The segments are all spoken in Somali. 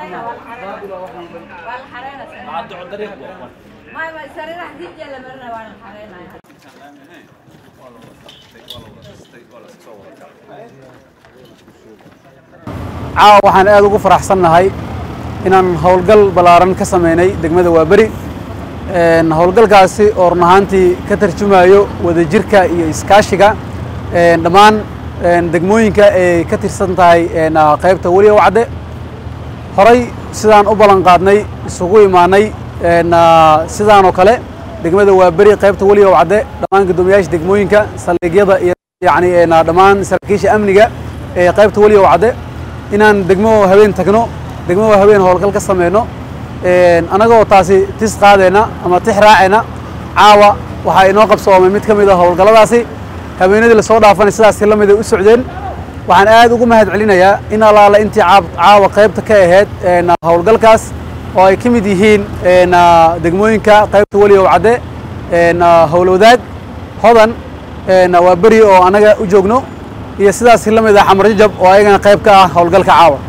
waxaan aad ugu faraxsanahay inaan hawlgal balaaran ka sameynay degmada Waaberi hawlgalkaasi oo run ahaantii ka tarjumayo wadajirka iyo iskaashiga dhammaan degmooyinka ay ka tirsan tahay qaybta waliya wacde horay sidaan u balan qaadnay isugu imaanay sidaan oo kale degmada Waaberi qaybta waliya wacde dhammaan gudoomiyaasha degmooyinka saldhigyada iyo yani dhammaan saraakiisha amniga ee qaybta waliya wacde inaan degmo habeen tagno degmo habeen hawlgal ka sameeyno anagoo taasi tis qaadayna ama tix raacayna caawa waxa inoo qabsoomay mid kamid ah hawlgaladaasi habeenadii la soo dhaafanay sidaas la mid ah u socdeen waxaan aad ugu mahad celinayaa in allaala intii caawa qaybta ka ahayd hawlgalkaas oo ay kamid yihiin degmooyinka qaybta waliya wacde hawlwadaag hodan Waaberi oo anaga u joogno iyo sidaas la mid ah Xamar Jajab oo ayagana qayb ka ah hawlgalka caawa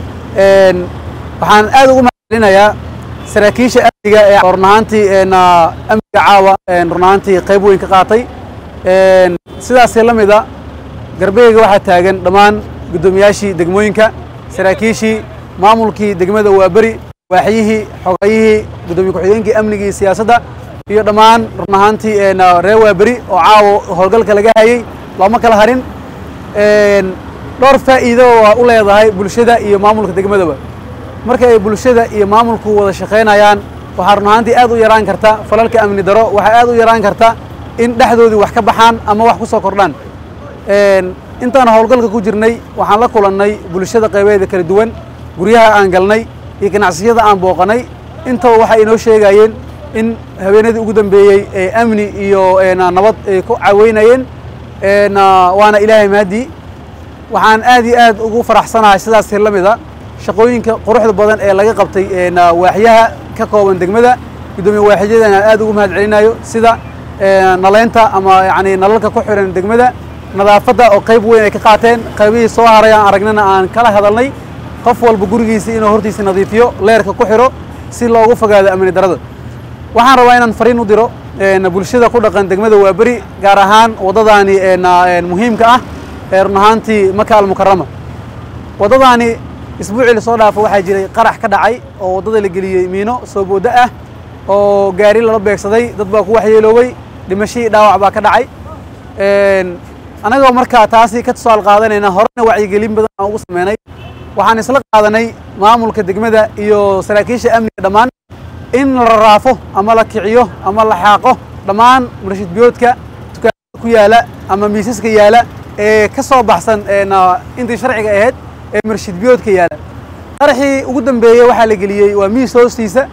waxaan aad ugu mahad celinayaa saraakiisha amniga ee run ahaantii amniga caawa run ahaantii qayb weyn ka qaatay sidaas la mid ah garbeeyga waxa taagan dhammaan gudoomiyaashii degmooyinka saraakiishii maamulkii degmada Waaberi waaxyihii xogayihii gudoomiye ku-xigeenkii amniga iyo siyaasadda iyo dhammaan run ahaantii reer Waaberi oo caawa hawlgalka laga hayay lama kala harin dhowr faa'iido oo u leedahay bulshada iyo maamulka degmadaba marka ay bulshada iyo maamulku wada shaqeynayaan waxa run ahaantii aad u yaraan karta falalka amni daro waxa aad u yaraan karta in dhaxdoodii wax ka baxaan ama wax ku soo kordhaan intaan hawlgalka ku jirnay waxaan la kulannay bulshada qaybadeeda kala duwan guryaha aan galnay iyo ganacsiyada aan booqanay intaba waxa inoo sheegayeen in habeenadii ugu dambeeyay ee amni iyo nabad ay ku caawinayeen waana ilaahay maadi waxaan aad iyo aad ugu faraxsanahay sidaas la mid ah shaqooyinka quruxda badan ee laga qabtay waaxyaha ka kooban degmada gudoomiye waaxyadana aad ugu mahad celinayo sida naleenta ama yani nalalka ku xiran degmada nadaafadda oo qayb weyn ay ka qaateen qaybihii soo haray aan aragnana aan kala hadalnay qof walba gurigiisa inuu hortiisa nadiifiyo leerka ku xiro si loogu fogaado amni darada waxaan rabaa inaan fariin u diro bulshada ku dhaqan degmada Waaberi gaar ahaan wadadani muhiimka ah run ahaantii Maka al-Mukarrama wadadani isbuucii la soo dhaafay waxaa jiray qarax ka dhacay oo wadada la geliyay miino soo booda ah oo gaari la beegsaday dad baa ku waxyeeloobay dhimashii dhaawac baa ka dhacay anagoo markaa taasi ka tusaal qaadanayna horena wacyigelin badan aan ugu sameynay waxaan isla qaadanay maamulka degmada iyo saraakiisha amniga dhammaan in la raafo ama la kiciyo ama la xaaqo dhammaan marshid biyoodka dukaanada ku yaala ama miisaska yaala ee ka soo baxsan intii sharciga ahayd ee marshid biyoodka yaala qaraxii ugu dambeeyay waxa la geliyay waa miis hoostiisa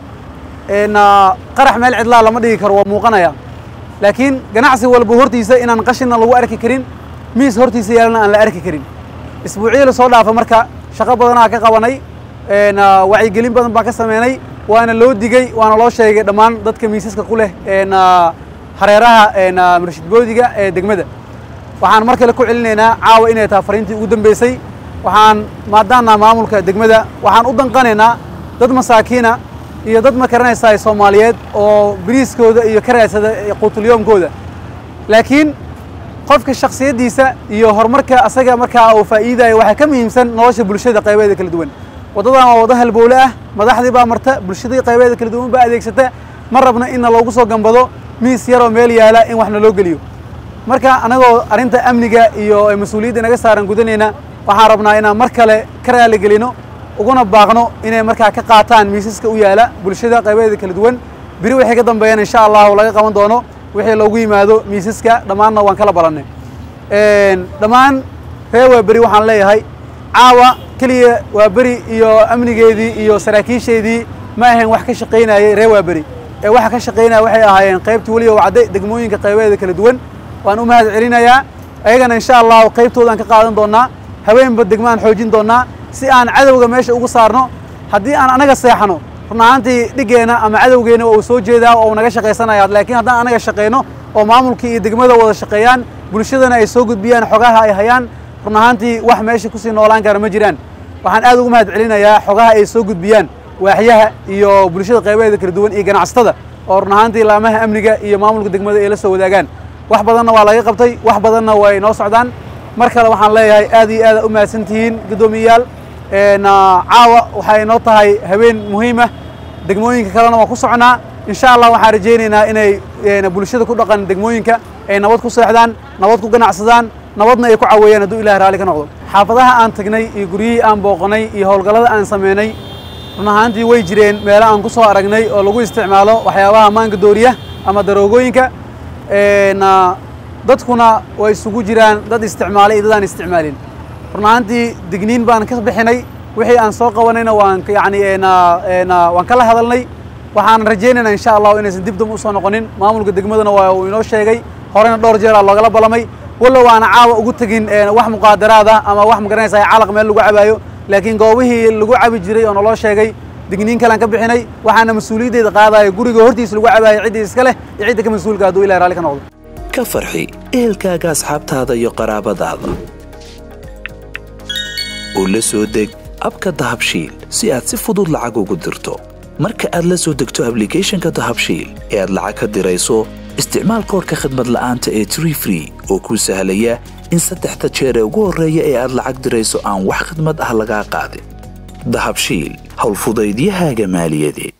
qarax meel cidlaa lama dhigi karo waa muuqanaya laakiin ganacsi walba hortiisa inaan qashina lagu arki karin miis hortiisa yaalana aan la arki karin isbuucii la soo dhaafa marka shaqo badan ka qabanay wacyigelin badan baan ka sameynay waana loo digay waana loo sheegay dhammaan dadka miisaska ku leh hareeraha marshid boodiga ee degmada waxaan mar kale ku celinaynaa caawa inay tahay fariintii ugu dambeysay waxaan maadaana maamulka degmada waxaan u danqanaynaa dad masaakiina iyo dad ma karanaysaa Soomaaliyeed oo bariiskooda iyo ka raadsada quutulyoomkooda laakiin qofka shakhsiyadiisa iyo horumarka asaga markaa uu faa'iidayo waxa ka muhiimsan nolosha bulshada qaybadeeda kala duwan wadadan waa wada halbowle ah madaxdii baa marta bulshadii qaybadeeda kala duwan baa adeegsata ma rabna in loogu soo gambado miis yar oo meel yaala in waxna loo geliyo marka anagoo arinta amniga iyo mas'uuliyadda naga saaran gudanayna waxaan rabnaa inaan mar kale ka raali gelino uguna baaqno inay markaa ka qaataan miisaska u yaala bulshada qaybadeeda kala duwan biri wixii ka dambeeyana insha Allah laga qaban doono wixii loogu yimaado miisaska dhamaanna waan kala balanay dhamaan reer Waaberi waxaan leeyahay caawa kaliya Waaberi iyo amnigeedii iyo saraakiisheedii ma ahayn wax ka shaqeynayay reer Waaberi ee waxa ka shaqeynaya waxay ahaayeen qaybtii waliya wacde degmooyinka qaybadeeda kala duwan waan u mahad celinayaa ayagana insha Allah qaybtoodan ka qaadan doonaa habeenba degmaan xoojin doonaa si aan cadawga meesha ugu saarno haddii aan anaga seexano run ahaantii dhigeena ama cadawgeena oo soo jeedaa oo naga shaqeysanayaa laakiin haddaan anaga shaqeyno oo maamulkii iyo degmada wada shaqeeyaan bulshadana ay soo gudbiyaan xogaha ay hayaan run ahaantii wax meesha ku sii noolaan kara ma jiraan waxaan aad ugu mahad celinayaa xogaha ay soo gudbiyaan waaxyaha iyo bulshada qaybaheeda kala duwan iyo ganacsatada oo run ahaantii laamaha amniga iyo maamulka degmada ay la soo wadaagaan wax badanna waa laga qabtay wax badanna way noo socdaan mar kale waxaan leeyahay aad iyo aad u mahadsantihiin guddoomiyayaal caawa waxay noo tahay habeen muhiim ah degmooyinka kalena waa ku soconaa insha allah waxaan rajaynaynaa inay bulshada ku dhaqan degmooyinka ay nabad ku seexdaan nabad ku ganacsadaan nabadna ay ku caweeyaan hadduu ilaah raalli ka noqdo xaafadaha aan tagnay iyo guryihii aan booqanay iyo howlgallada aan sameynay run ahaantii way jireen meelo aan ku soo aragnay oo lagu isticmaalo waxyaabaha maanka dooriya ama daroogooyinka dadkuna way isugu jiraan dad isticmaalay iyo dad aan isticmaalin run ahaantii digniin baan ka bixinay wixii aan soo qabanayna waan kala hadalnay waxaan rajaynaynaa insha allah inaysan dib dam u soo noqonin maamulka degmadana waa uu inoo sheegay horena dhowr jeer loogala balamay walow aan caawa ugu tagin wax muqaadaraad ah ama wax magaranaysa calaq meel lagu cabaayo laakiin goobihii lagu cabi jiray oo naloo sheegay digniin kale aan ka bixinay waxaana mas'uuliyaddeeda qaadaya guriga hortiisa lagu cabaayo ciddii iska leh iyo cidda ka mas'uulka hadduu ilaah raalli ka noqdo ka farxi ehelkaaga asxaabtaada iyo qaraabadaada oo la soo deg abka dahabshiil si aad si fudud lacag ugu dirto marka aad la soo degto applicationka dahabshiil ee aad lacag ka dirayso isticmaal koodhka khidmad la'aanta ee Tree Free oo kuu sahlaya in 3 jeer ee ugu horreeya ee aad lacag dirayso aan wax khidmad ah laga qaadin dahabshiil hawl fudaydiyahaaga maaliyadeed